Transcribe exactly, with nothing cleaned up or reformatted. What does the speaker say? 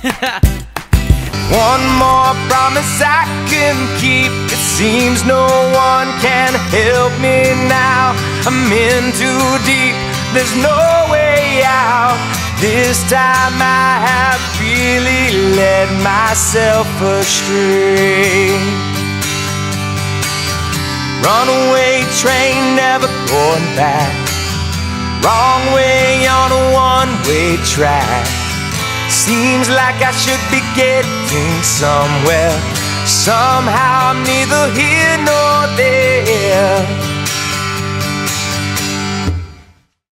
One more promise I can keep. It seems no one can help me now. I'm in too deep, there's no way out. This time I have really led myself astray. Runaway train, never going back. Wrong way on a one-way track. Seems like I should be getting somewhere. Somehow I'm neither here nor there.